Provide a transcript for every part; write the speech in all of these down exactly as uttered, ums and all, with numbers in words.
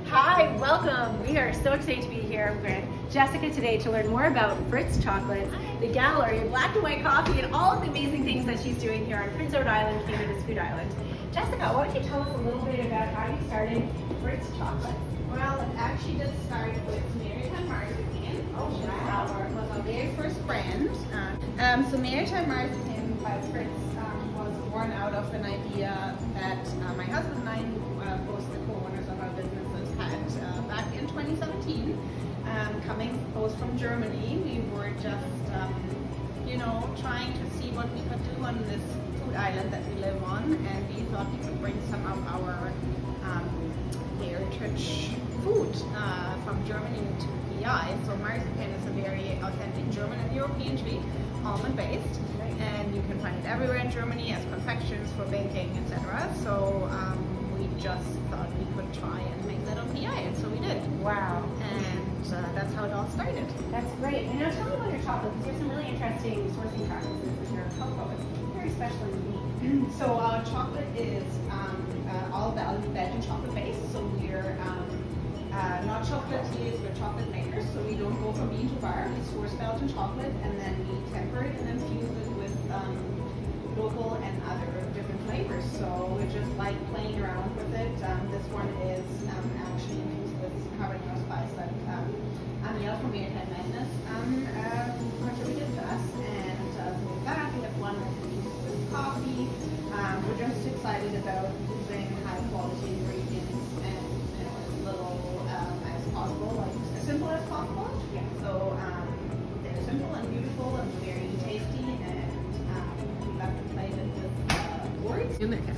Hi, welcome. We are so excited to be here with Jessica today to learn more about Fritz Chocolates, the gallery, black and white coffee, and all of the amazing things that she's doing here on Prince Edward Island, Canada's food island. Jessica, why don't you tell us a little bit about how you started Fritz Chocolates? Well, it actually did start with Maritime Marzipan. Oh, wow. Our, was our very first brand. Uh, um, so Maritime Marzipan by Fritz um, was born out of an idea that uh, my husband and I, who uh, both the co-owners of our businesses, had uh, back in twenty seventeen. Um, coming both from Germany, we were just, um, you know, trying to see what we could do on this food island that we live on, and we thought we could bring some of our um, heritage food uh, from Germany to P I. So marzipan is a very authentic German and European treat, almond based, and you can find it everywhere in Germany as confections for baking, et cetera. So um, we just thought we could try and make that on P I, and so we did. Wow. And uh, that's how it all started. That's great. And now tell me about your chocolate, because you have some really interesting sourcing practices with your cocoa. It's very special and unique. So our chocolate is um, uh, all Belgian chocolate based. So we're um, uh, not chocolatiers, we're chocolate makers. So we don't go from bean to bar. We source Belgian chocolate and then we temper it and then fuse it with um, local and other different flavors. So we just like playing around with it. Um, this one is um, actually infused with habanero spice that um, Amiel from Maritime Madness um, uh, contributed to us. And uh, so with that, we have one that's infused with coffee. Um, we're just excited about using high quality ingredients and, you know, as little um, as possible, like as simple as possible. Yeah. So um, they're simple and beautiful and very tasty, and um, we love to play with uh, words.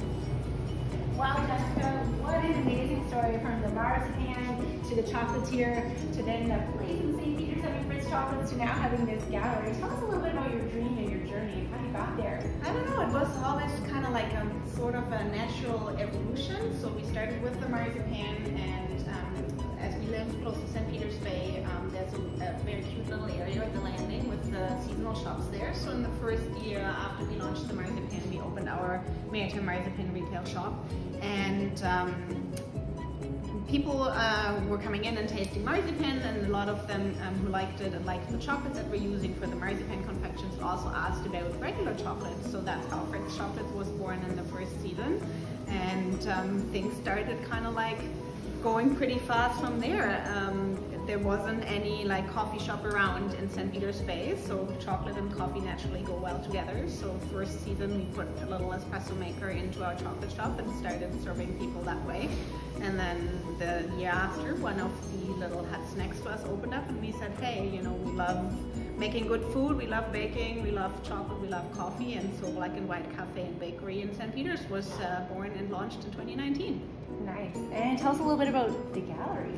Wow, Jessica, what an amazing story, from the marzipan to the chocolatier to then the place in Saint Peter's having Fritz Chocolates to now having this gallery. Tell us a little bit about your dream and your journey and how you got there. I don't know, it was always kind of like a sort of a natural evolution. So we started with the marzipan, and um, as we live close to Saint Peter's Bay, um, there's a, a very cute little area at the landing with the seasonal shops there. So in the first year after we launched the marzipan, we opened our Maritime Marzipan retail shop, and um, people uh, were coming in and tasting marzipan, and a lot of them um, who liked it and liked the chocolates that we're using for the marzipan confections also asked about regular chocolates. So that's how Fritz Chocolates was born in the first season, and um, things started kind of like going pretty fast from there. Um, there wasn't any like coffee shop around in Saint Peter's Bay, so chocolate and coffee naturally go well together. So first season we put a little espresso maker into our chocolate shop and started serving people that way. And then the year after, one of the little huts next to us opened up, and we said, hey, you know, we love making good food, we love baking, we love chocolate, we love coffee, and so Black and White Cafe and Bakery in Saint Peter's was uh, born and launched in twenty nineteen. Nice. And tell us a little bit about the gallery.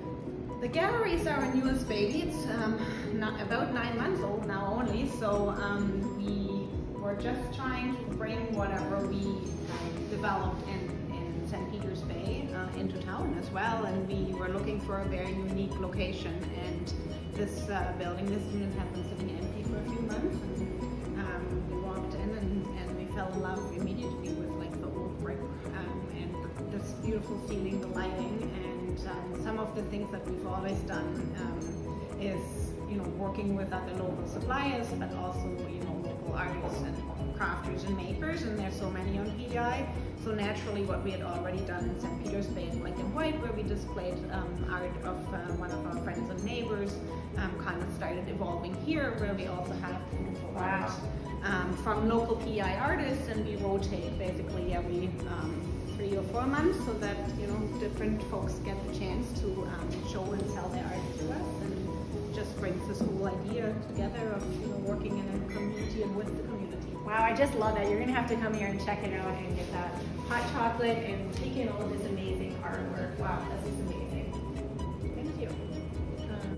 The gallery is our newest baby. It's um, not about nine months old now only, so um, we were just trying to bring whatever we developed in, in Saint Peter's Bay uh, into town as well, and we were looking for a very unique location, and this uh, building, this unit had been sitting empty for a few months, and um, we walked in and, and we fell in love immediately with like the old brick um, and the, this beautiful ceiling, the lighting, and Um, some of the things that we've always done um, is, you know, working with other local suppliers, but also, you know, local artists and crafters and makers, and there's so many on P I. So naturally what we had already done in Saint Peter's Bay in Black and White, where we displayed um, art of uh, one of our friends and neighbors, um, kind of started evolving here, where we also have beautiful art um, from local P I artists, and we rotate basically every um, three or four months, so that, you know, different folks get the chance to um, show and sell their art to us, and just brings this whole idea together of, you know, working in a community and with the community. Wow, I just love that. You're gonna have to come here and check it out and get that hot chocolate and take in all of this amazing artwork. Wow, this is amazing. Thank you. Um,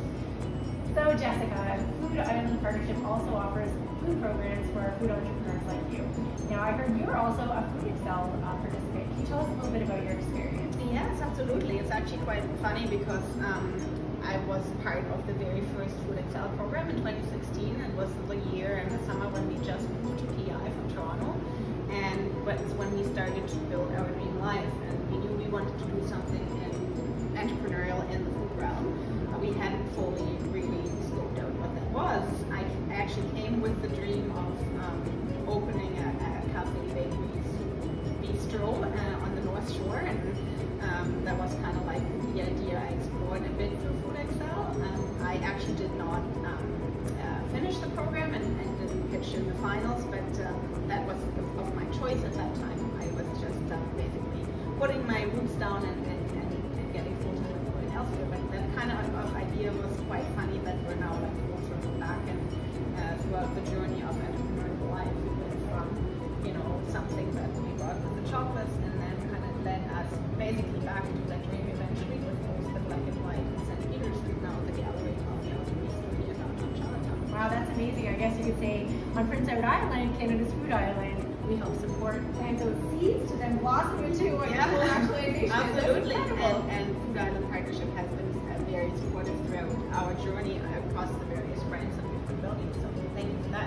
so Jessica, Food Island Partnership also offers food programs for food entrepreneurs like you. Now I heard you're also a Food Excel uh, participant. Can you tell us a little bit about your experience? Yes, absolutely. It's actually quite funny because um, I was part of the very first Food Excel program in twenty sixteen. It was the year and the summer when we just moved to P I from Toronto, and it's when we started to build our dream life, and we knew we wanted to do something in entrepreneurial in the food realm. Uh, we hadn't fully really scoped out what that was. I actually came with the dream of um, opening a, a cafe bakeries bistro uh, on the North Shore, and um, that was kind of like the idea I explored a bit for Food Excel. Um, I actually did not um, uh, finish the program and, and didn't pitch in the finals, but um, that was of my choice at that time. I was just uh, basically putting my roots down and, and, and, and getting full-time employed elsewhere. But that kind of, of idea was quite funny that we're now like full circle back, and uh, throughout the journey of entrepreneurial life, we went from, you know, something that we brought with the chocolates, and then kind of led us basically back to that dream eventually with both the Black and White in Saint Peters and now the Gallery Coffee House recently in downtown Charlottetown. Wow, that's amazing. I guess you could say on Prince Edward Island, Canada's food island, we help support plant those seeds to then blossom into a yeah, full actualization. Absolutely. And, and Food Island Partnership has been uh, very supportive throughout our journey across the various brands that we've been building. So thank you for that.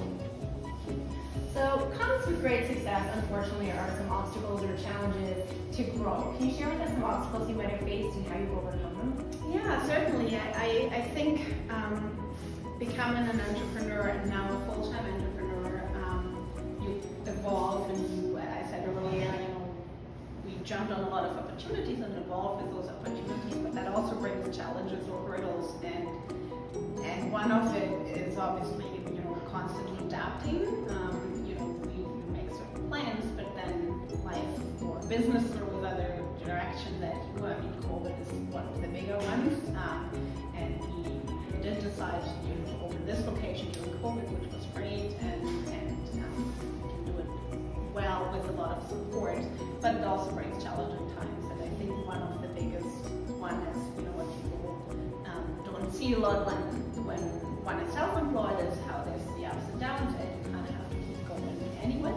So comes with great success, unfortunately, are some obstacles or challenges to grow. Can you share with us some obstacles you might have faced and how you've overcome them? Yeah, certainly. I, I, I think um, becoming an entrepreneur and now a full-time entrepreneur, um, you evolve, and you, as I said earlier, you know, we jumped on a lot of opportunities and evolved with those opportunities, but that also brings challenges or hurdles, and and one of it is obviously, you know, constantly adapting. Um, you know, we make certain plans, but then life or business throws other directions that you. I mean, COVID is one of the bigger ones, um, and we did decide to do open this location during COVID, which was great, and and um, we can do it well with a lot of support. But it also brings challenging times, and I think one of the biggest one is, you know, what people um, don't see a lot when when one is self-employed is how there's the ups and downs, and you kind of have to keep going anyway.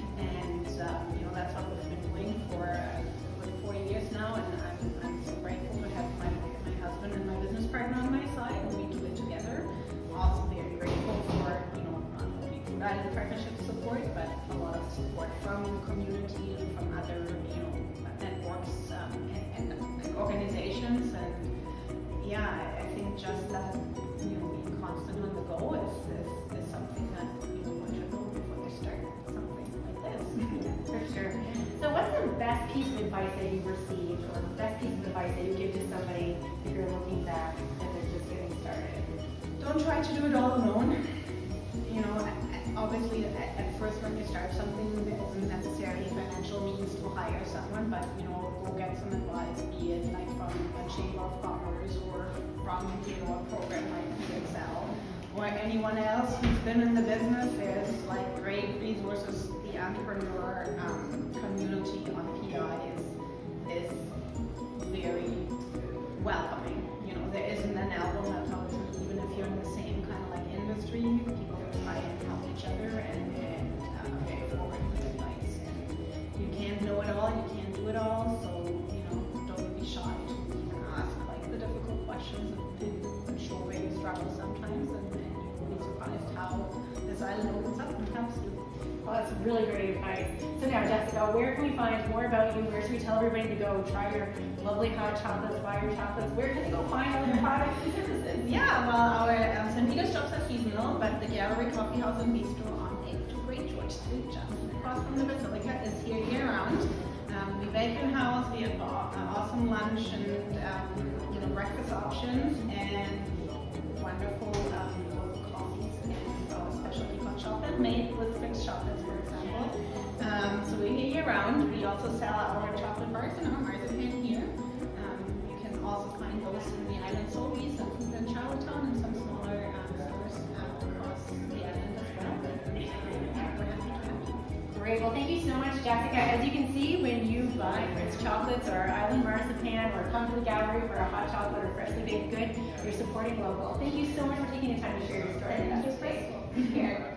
And um, you know, that's what we've been doing for uh, over forty years now, and I'm, I'm so grateful to have my, my husband and my business partner on my side, and we do it together. Also very grateful for, you know, not only Food Island Partnership support, but a lot of support from the community and from other, you know, networks um, and, and, and organizations. And yeah, I, I think just that, you know, being constant on the go is, is, is something that people want to know before they start something like this. For sure. So what's the best piece of advice that you've received, or the best piece of advice that you give to somebody if you're looking back and they're just getting started? Don't try to do it all alone. You know, obviously at, at first when you start something, there isn't necessarily financial means to hire someone, but you know, go get some advice, be it like from a chamber of commerce or from, you know, a program like Food Excel or anyone else who's been in the business. There's like great resources. The entrepreneur um, community on P I is is very welcoming. You know, there isn't an album that talks, even if you're in the same kind of like industry, people try and help each other and, and uh, very forward with advice. And you can't know it all, you can't do it all, so, you know, don't be shy to even ask like the difficult questions, and, and show where you struggle sometimes, and, and you will be surprised how this island opens up and helps you. Well, that's really great advice. So now, Jessica, where can we find more about you? Where should we tell everybody to go try your lovely hot chocolates, buy your chocolates? Where can they go find all your products and services? Yeah, well, our um, Saint Peters shops are seasonal, but the Gallery Coffee House and Bistro on eighth to Great George Street, just across from the Basilica, is here year-round. Um, we bake in-house, we have uh, awesome lunch and um, you know, breakfast options, and wonderful um, local coffees and our specialty hot chocolate made with Fritz Chocolates, for example. Um, so we're here year-round. We also sell our chocolate bars and our marzipan here. Um, you can also find those in the island Sobeys and Food in Charlottetown and some smaller um, stores uh, across the island as well. We're happy to have you. Great. Well, thank you so much, Jessica. As you can see, when you buy Fritz Chocolates or Island Marzipan or come to the gallery for a hot chocolate or freshly baked good, you're supporting local. Thank you so much for taking the time to share your story with us. Thank you. Take care.